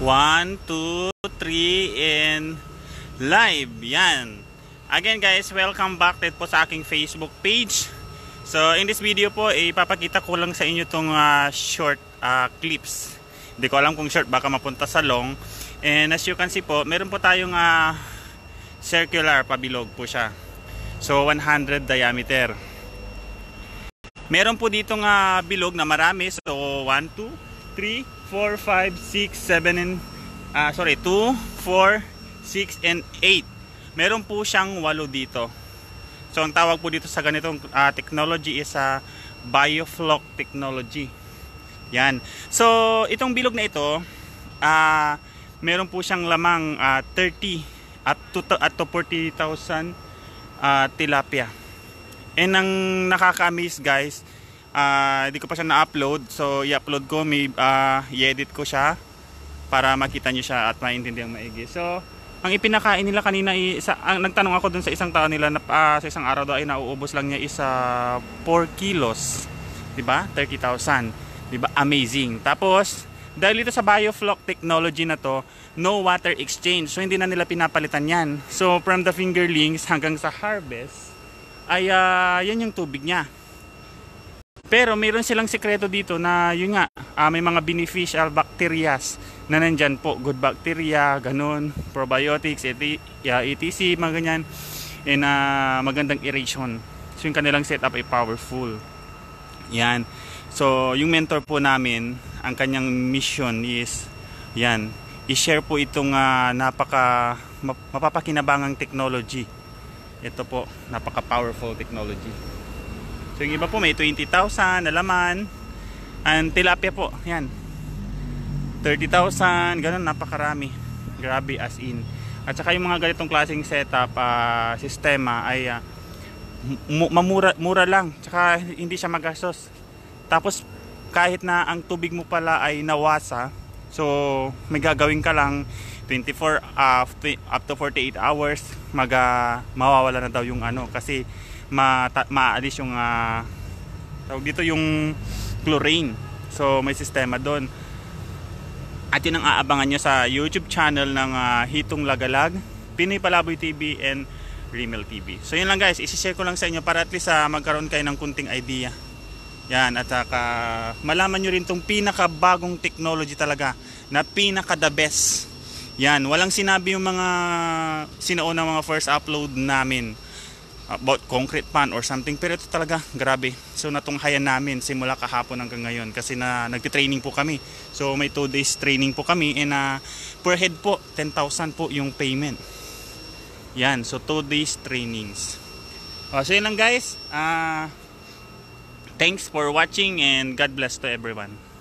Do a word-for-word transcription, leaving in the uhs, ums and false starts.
One, two, three, and live. Yan. Again guys, welcome back din po sa aking Facebook page. So in this video po, ipapakita ko lang sa inyo itong uh, short uh, clips. Hindi ko alam kung short, baka mapunta sa long. And as you can see po, meron po tayong uh, circular, pabilog po siya. So one hundred diameter. Meron po ditong uh, bilog na marami. So one, two, three, four, five, six, seven, and uh, sorry, two, four, six, and eight. Meron po siyang walo dito. So ang tawag po dito sa ganitong uh, technology is uh, Biofloc technology. Yan. So itong bilog na ito, uh, meron po siyang lamang uh, thirty at to forty thousand uh, tilapia. And ang nakaka-amaze guys, uh, hindi ko pa siya na-upload. So i-upload ko, may uh, i-edit ko siya para makita nyo siya at maintindihan maigi. So ang ipinakain nila kanina, isa, ang, nagtanong ako dun sa isang tao nila na uh, sa isang araw daw ay nauubos lang niya isa four kilos, diba? thirty thousand, diba? Amazing. Tapos dahil ito sa Biofloc technology na to, no water exchange, so hindi na nila pinapalitan yan. So from the fingerlings hanggang sa harvest ay uh, yan yung tubig niya. Pero mayroon silang sekreto dito na yun nga, uh, may mga beneficial bacterias na nandyan po, good bacteria, ganun, probiotics, et cetera, mga ganyan, and uh, magandang aeration. So yung kanilang setup ay powerful. Yan. So yung mentor po namin, ang kanyang mission is yan, i-share po itong uh, napaka mapapakinabangang technology. Ito po, napaka powerful technology. So yung iba po may twenty thousand na laman, and tilapia po, yan, thirty thousand, ganun, napakarami. Grabe as in. At saka yung mga ganitong klaseng setup, uh, sistema ay uh, mamura, mura lang, tsaka hindi siya magastos. Tapos kahit na ang tubig mo pala ay nawasa, so may gagawin ka lang twenty-four uh, up to forty-eight hours, mag uh, mawawala na daw yung ano, kasi ma maalis yung uh, tawag dito yung chlorine. So may sistema doon. At yun ang aabangan nyo sa YouTube channel ng uh, Hitong Lagalag, Pinoy Palaboy T V, and Rimmel T V. So yun lang guys, isi-share ko lang sa inyo para at least uh, magkaroon kayo ng kunting idea. Yan, at saka malaman nyo rin tong pinakabagong technology talaga, na pinaka the best. Yan, walang sinabi yung mga sinaunang mga first upload namin about concrete pan or something, pero ito talaga grabe. So natunghayan namin simula kahapon hanggang ngayon, kasi na nagti-training po kami. So may two days training po kami, and uh, per head po ten thousand po yung payment. Yan, so two days trainings. Uh, so yun lang guys, uh, thanks for watching and God bless to everyone.